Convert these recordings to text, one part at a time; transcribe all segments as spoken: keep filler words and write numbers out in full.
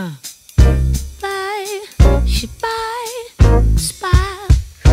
Uh. Buy, she buy, spy.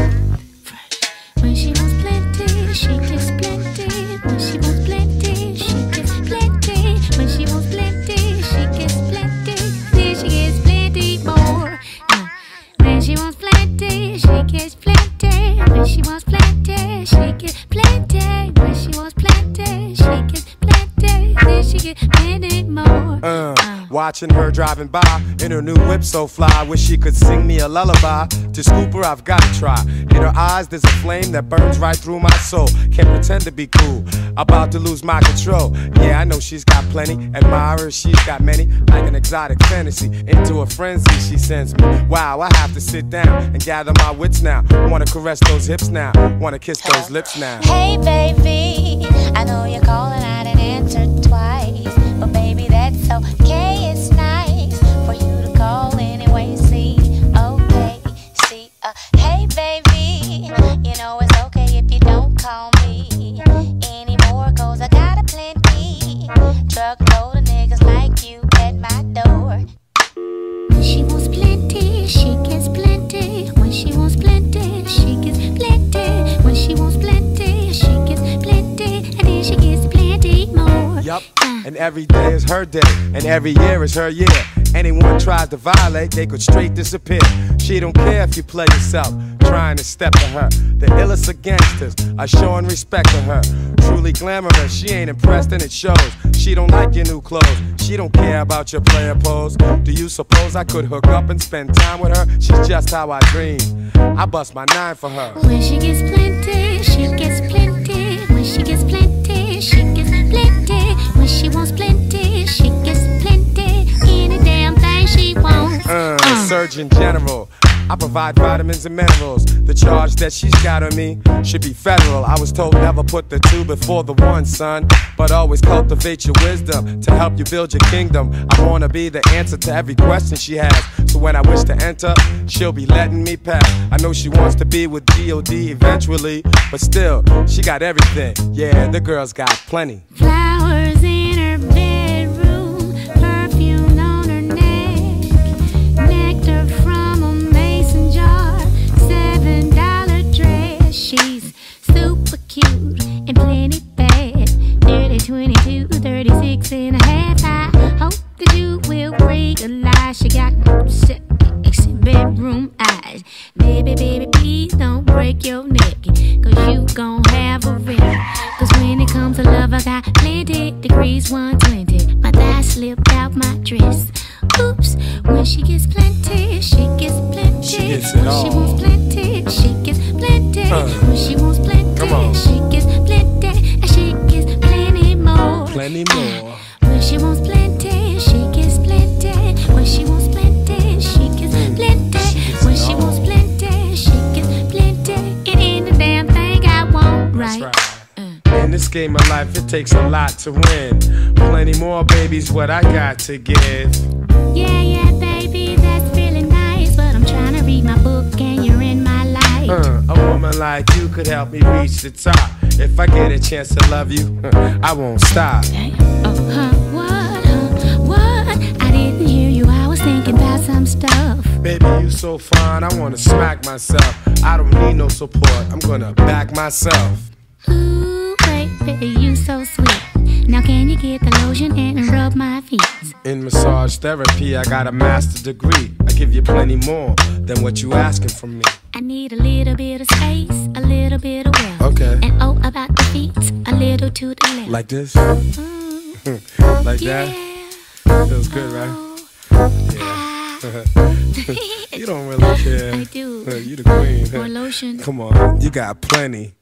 Fresh. When she wants plenty, she gets plenty. When she wants plenty, she gets plenty. When she wants plenty, she gets plenty. Then she gets plenty more. Uh. When she wants plenty, she gets plenty. When she wants plenty, she gets plenty. When she wants plenty, she gets plenty. Then she gets plenty more. Uh. Watching her driving by in her new whip so fly, wish she could sing me a lullaby. To scoop her, I've gotta try. In her eyes, there's a flame that burns right through my soul. Can't pretend to be cool, about to lose my control. Yeah, I know she's got plenty admirers, she's got many, like an exotic fantasy. Into a frenzy, she sends me. Wow, I have to sit down and gather my wits now. Wanna caress those hips now, wanna kiss those lips now. Hey baby, I know you're calling, I didn't answer twice, but baby that's okay. It's nice for you to call anyway. See, okay, see, uh, hey baby, you know it's okay if you don't call me anymore, cause I got a plenty truckload of niggas like you at my door. When she wants plenty, she gets plenty. When she wants plenty, she gets plenty. When she wants plenty, she gets plenty. And then she gets plenty more. Yup, and every day is her day, and every year is her year. Anyone tries to violate, they could straight disappear. She don't care if you play yourself, trying to step to her. The illest of gangsters are showing respect to her. Truly glamorous, she ain't impressed and it shows. She don't like your new clothes, she don't care about your player pose. Do you suppose I could hook up and spend time with her? She's just how I dream, I bust my nine for her. When she gets plenty, she gets plenty. When she gets plenty, she gets plenty. When she wants plenty, she gets plenty. Any damn thing she wants. Uh, uh. Surgeon General, I provide vitamins and minerals. The charge that she's got on me should be federal. I was told never put the two before the one, son, but always cultivate your wisdom to help you build your kingdom. I wanna be the answer to every question she has, so when I wish to enter, she'll be letting me pass. I know she wants to be with G O D eventually, but still, she got everything. Yeah, the girl's got plenty. Flowers in her bedroom, perfume on her neck, nectar from a mason jar, seven dollar dress. She's super cute and plenty bad. Dirty twenty-two, thirty-six and a half. I hope that you will realize she got sexy bedroom eyes. Baby, baby, please don't break your neck, cause you gon' have a wreck. Cause when it comes to love, I got plenty degrees, one twenty. My thigh slipped out my dress. Oops, when she gets plenty, she gets plenty. She gets it when all. she wants plenty, she gets plenty. Uh, when she wants plenty, come on. she gets plenty. And she gets plenty more. Plenty more. When she wants plenty, she gets plenty. When she wants plenty, she gets plenty. She gets when it she all. wants plenty, she gets plenty. It ain't the damn thing I want, right? That's right. In this game of life, it takes a lot to win. Plenty more, baby's what I got to give. Yeah, yeah, baby, that's really nice, but I'm trying to read my book and you're in my life. Uh, a woman like you could help me reach the top. If I get a chance to love you, uh, I won't stop. Oh, huh, what, huh, what? I didn't hear you, I was thinking about some stuff. Baby, you so fine, I wanna smack myself. I don't need no support, I'm gonna back myself. Ooh, baby, you so sweet. Now can you get the lotion and rub my feet? In massage therapy, I got a master's degree. I give you plenty more than what you asking from me. I need a little bit of space, a little bit of wealth. Okay. And oh, about the feet, a little to the left. Like this? Mm, Like yeah. that? Feels good, right? Yeah. You don't really care. I do. You the queen. More lotion. Come on, you got plenty.